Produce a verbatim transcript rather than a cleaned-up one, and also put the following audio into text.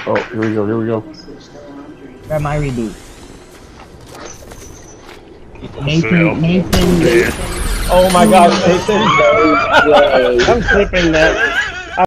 Oh, here we go, here we go. Grab my redo. Nathan, Nathan, Nathan. Oh my gosh, Nathan. I'm clipping that.